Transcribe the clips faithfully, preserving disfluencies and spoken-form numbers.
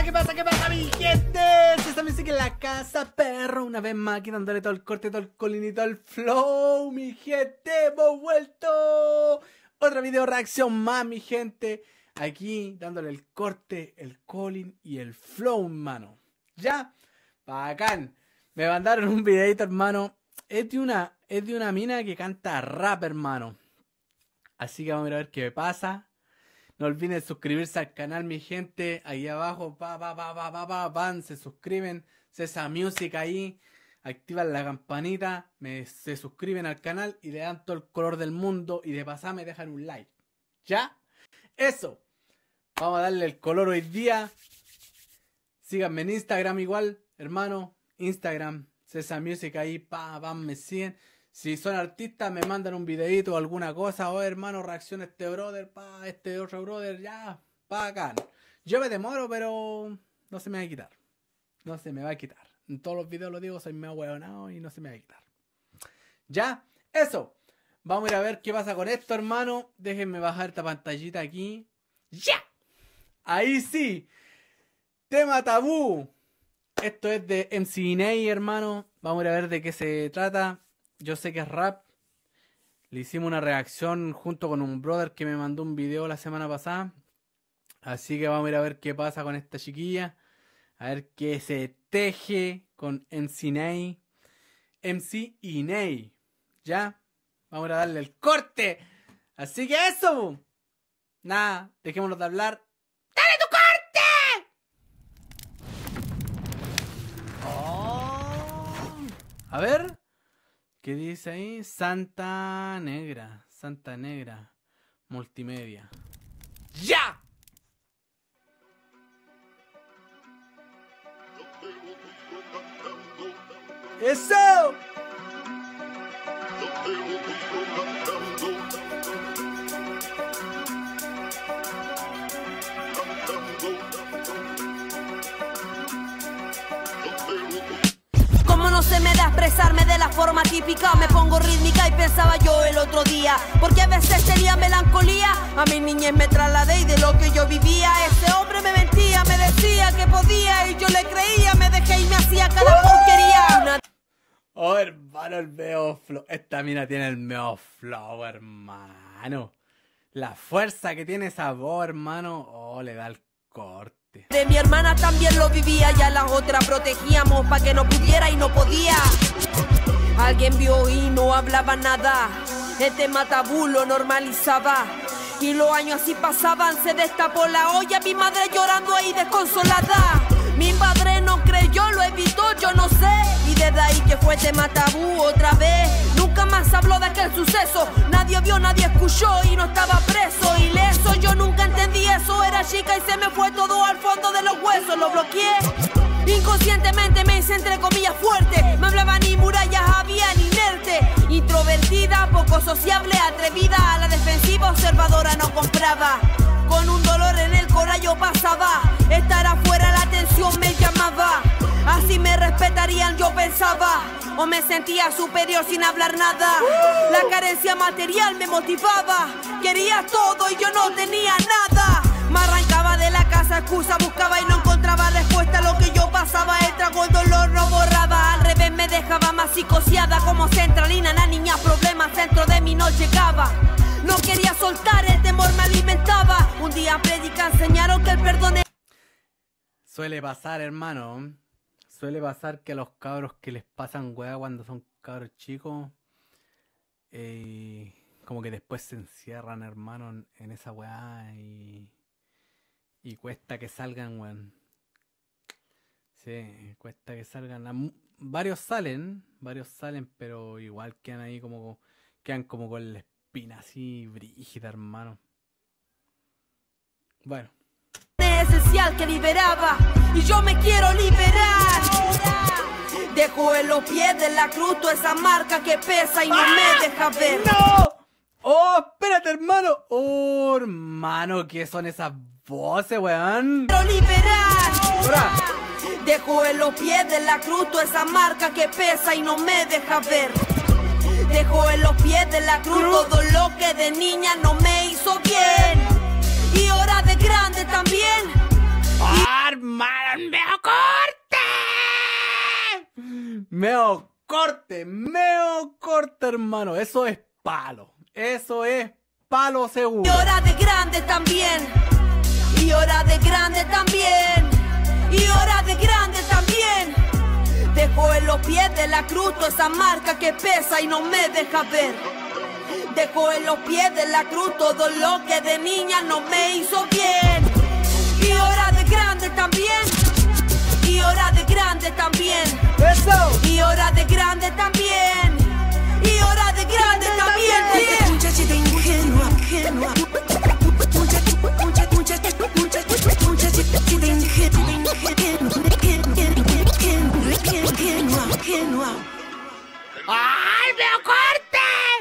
¿Qué pasa? ¿Qué pasa, mi gente? Se está Music en la casa, perro. Una vez más aquí dándole todo el corte, todo el colinito, el flow, mi gente. Hemos vuelto. Otra video reacción más, mi gente. Aquí dándole el corte, el colin y el flow, hermano. Ya, bacán. Me mandaron un videito, hermano. Es de una, es de una mina que canta rap, hermano. Así que vamos a ver qué pasa. No olviden suscribirse al canal, mi gente. Ahí abajo, pa, pa, pa, pa, pa, pa, van, se suscriben. Cesa Music ahí. Activan la campanita. Me, se suscriben al canal y le dan todo el color del mundo. Y de pasada me dejan un like. ¿Ya? Eso. Vamos a darle el color hoy día. Síganme en Instagram igual, hermano. Instagram, Cesa Music ahí, pa, van, me siguen. Si son artistas, me mandan un videito o alguna cosa. Oh, hermano, reacciona este brother, pa, este otro brother, ya, pa, acá. Yo me demoro, pero no se me va a quitar. No se me va a quitar. En todos los videos lo digo, soy medio huevonao y no se me va a quitar. Ya, eso. Vamos a ir a ver qué pasa con esto, hermano. Déjenme bajar esta pantallita aquí. ¡Ya! Ahí sí. Tema tabú. Esto es de M C Ney, hermano. Vamos a ir a ver de qué se trata. Yo sé que es rap. Le hicimos una reacción junto con un brother que me mandó un video la semana pasada. Así que vamos a ir a ver qué pasa con esta chiquilla. A ver qué se teje con M C Ney. M C y Ney. ¿Ya? Vamos a darle el corte. Así que eso. Nada, dejémonos de hablar. ¡Dale tu corte! Oh. A ver. ¿Qué dice ahí? Santa Negra. Santa Negra. Multimedia. ¡Ya! ¡Eso! Como no se me da expresarme de la forma típica, me pongo rítmica y pensaba yo el otro día, porque a veces tenía melancolía. A mi niñez me trasladé y de lo que yo vivía, ese hombre me mentía, me decía que podía y yo le creía, me dejé y me hacía cada porquería. Una... Oh, hermano, el meo flow. Esta mina tiene el meo flow, hermano. La fuerza que tiene esa voz, hermano. Oh, le da el corte. De mi hermana también lo vivía y a la otra protegíamos pa' que no pudiera y no podía. Alguien vio y no hablaba nada. El tema tabú lo normalizaba. Y los años así pasaban, se destapó la olla, mi madre llorando ahí desconsolada. Mi padre no creyó, lo evitó, yo no sé. Y desde ahí que fue tema tabú otra vez. Nunca más habló de aquel suceso. Nadie vio, nadie escuchó y no estaba preso. Ileso, yo nunca entendí eso. Era chica y se me fue todo al fondo de los huesos. Lo bloqueé. Inconscientemente me hice entre comillas fuerte. Me hablaban ni murallas, había ni inerte. Introvertida, poco sociable, atrevida. A la defensiva, observadora, no compraba. Con un dolor en el corazón yo pasaba. Estar afuera la atención me llamaba. Así me respetarían, yo pensaba. O me sentía superior sin hablar nada. La carencia material me motivaba. Quería todo y yo no tenía nada. Me arrancaba de la casa, excusa buscaba y no encontraba respuesta a lo que yo pasaba. El trago, el dolor no borraba. Al revés me dejaba más psicoseada. Como centralina, la niña problemas dentro de mí no llegaba. No quería soltar, el temor me alimentaba. Un día predica enseñaron que el perdón es... Suele pasar, hermano. Suele pasar que a los cabros que les pasan weá cuando son cabros chicos, eh, como que después se encierran, hermano, en, en esa weá y, y cuesta que salgan, weón. Sí, cuesta que salgan. La, varios salen, varios salen, pero igual quedan ahí como, quedan como con la espina así brígida, hermano. Bueno. Esencial que liberaba y yo me quiero liberar. Dejo en los pies de la cruz toda esa marca que pesa y no ¡Ah! Me deja ver. ¡No! ¡Oh, espérate, hermano! ¡Oh, hermano! ¿Qué son esas voces, weón? Quiero liberar. ¡Hora! Dejo en los pies de la cruz toda esa marca que pesa y no me deja ver. Dejo en los pies de la cruz todo lo que de niña no me hizo bien. Y ahora de grande también. ¡Oh, hermano! ¡Meo corte! ¡Meo corte! ¡Meo corte, hermano! Eso es palo. Eso es palo seguro. Y hora de grande también. Y hora de grande también. Y hora de grande también. Dejo en los pies de la cruz toda esa marca que pesa y no me deja ver. Dejo en los pies de la cruz todo lo que de niña no me hizo bien. Y hora de grande también. Y hora de grande también. ¡Eso! Y hora de grande también. Y hora de grande también. Muchachita ingenua, ingenua. Muchachita ingenua. ¡Ay, Meo corte!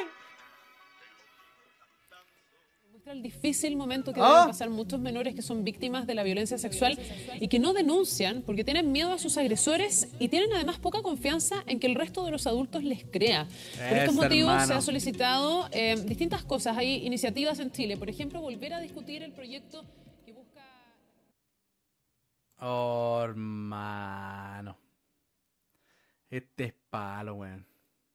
Muestra el difícil momento que ¿Ah? deben pasar muchos menores que son víctimas de la violencia sexual y que no denuncian porque tienen miedo a sus agresores y tienen además poca confianza en que el resto de los adultos les crea. Por estos Eso, motivos hermano. se ha solicitado eh, distintas cosas. Hay iniciativas en Chile, por ejemplo, volver a discutir el proyecto que busca... Oh, hermano. Este es palo, weón.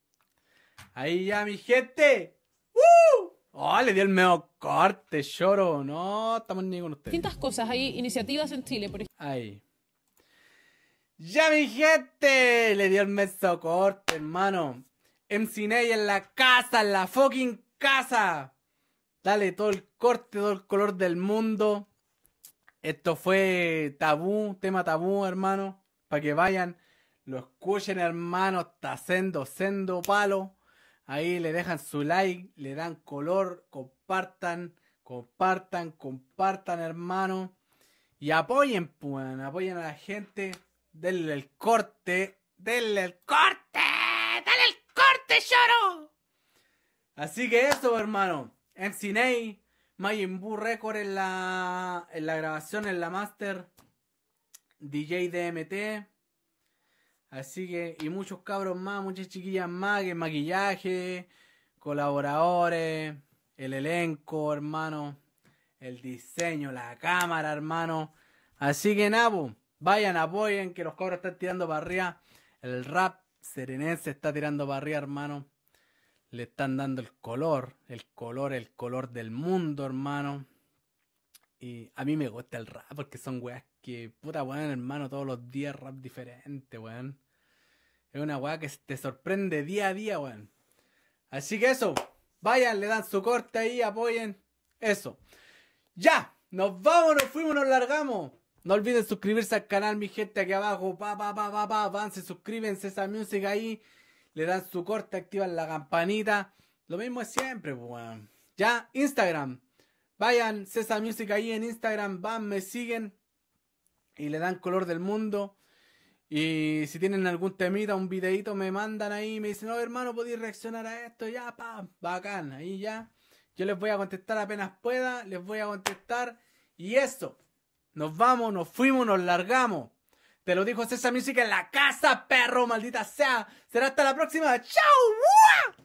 Ahí ya, mi gente. ¡Uh! Oh, le dio el medio corte, lloro. No, estamos ni con ustedes. Distintas cosas. Hay iniciativas en Chile, por ejemplo. Ahí. Ya, mi gente. Le dio el medio corte, hermano. M C Ney en la casa, en la fucking casa. Dale todo el corte, todo el color del mundo. Esto fue tabú, tema tabú, hermano. Para que vayan, lo escuchen, hermano. Está sendo, sendo palo. Ahí le dejan su like, le dan color, compartan, compartan, compartan, hermano. Y apoyen, pues, apoyen a la gente. Denle el corte, denle el corte, dale el corte, lloro. Así que eso, hermano. M C Ney, Majin Buu Record en la, en la grabación, en la master. D J D M T. Así que, y muchos cabros más, muchas chiquillas más, que maquillaje, colaboradores, el elenco, hermano, el diseño, la cámara, hermano. Así que nada, vayan, apoyen, que los cabros están tirando para arriba. El rap serenense está tirando para arriba, hermano. Le están dando el color, el color, el color del mundo, hermano. Y a mí me gusta el rap porque son weas que, puta weón, hermano, todos los días rap diferente, weón. Es una wea que te sorprende día a día, weón. Así que eso, vayan, le dan su corte ahí, apoyen. Eso. Ya, nos vamos, nos fuimos, nos largamos. No olviden suscribirse al canal, mi gente, aquí abajo. Pa, pa, pa, pa, pa, van, se suscriben, esa música ahí. Le dan su corte, activan la campanita. Lo mismo es siempre, weón. Ya, Instagram. Vayan, César Music ahí en Instagram, van, me siguen y le dan color del mundo. Y si tienen algún temita, un videito, me mandan ahí y me dicen, no, hermano, podéis reaccionar a esto, ya, pa, bacán, ahí ya. Yo les voy a contestar apenas pueda, les voy a contestar. Y eso, nos vamos, nos fuimos, nos largamos. Te lo dijo César Music en la casa, perro, maldita sea. Será hasta la próxima. ¡Chao!